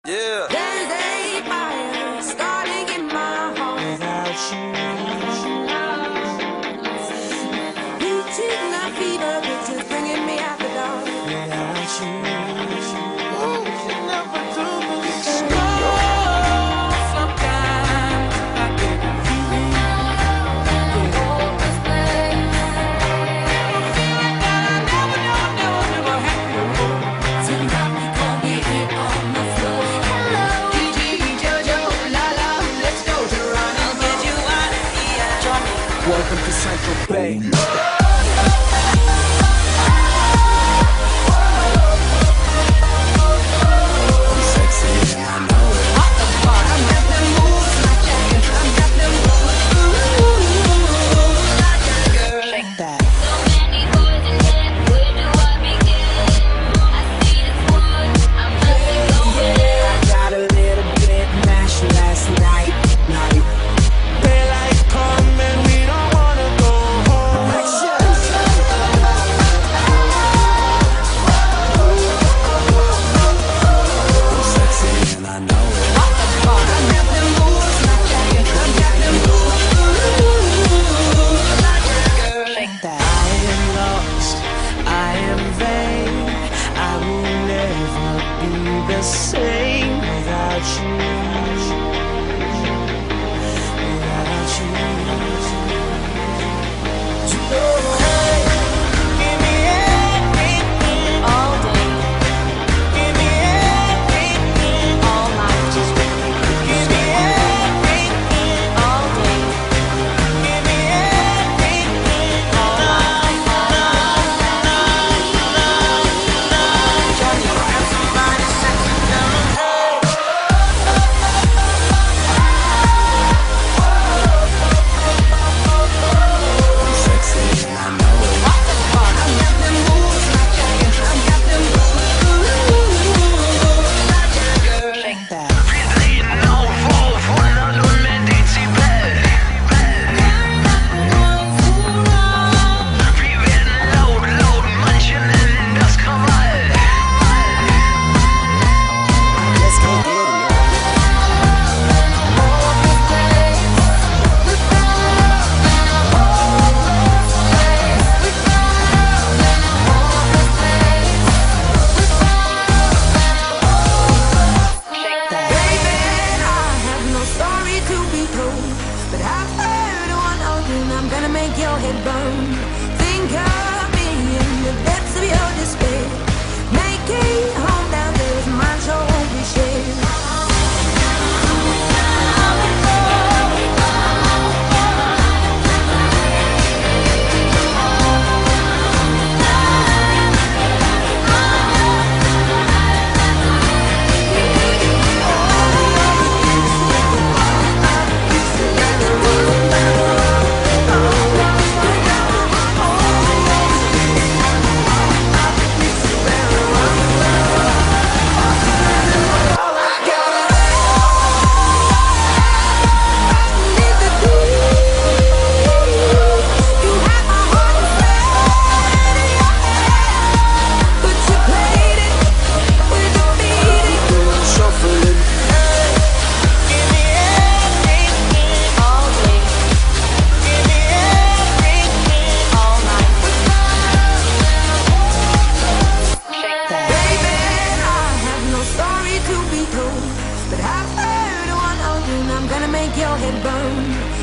Yeah. There's a fire starting in my heart without you. Reaching the fever pitch is bringing me out the dark without you. Ooh, you never do me so. Sometimes I get a feeling hopeless place. I feel like that I never happy before. Tonight we gon' get it on the floor. Hello, Gigi, Jojo, Lala, let's go to run and get you out of here. Johnny, Welcome to Central Bay. the same without you. Without you. Hey, give me everything all day. Give me everything all night. Just give me everything all day. Give me everything all night. Johnny, grab somebody sexy down. Sexy and I know it. I got them moves like Jagger. I got them moves like Jagger. Like that. Let's go get it. Baby, I have no story to be told, but I've heard one thing, I'm gonna make your head burn. Think of me in the depths of your despair. Make it home down there with mine, so won't be shared. But I've heard one thing, I'm gonna make your head burn.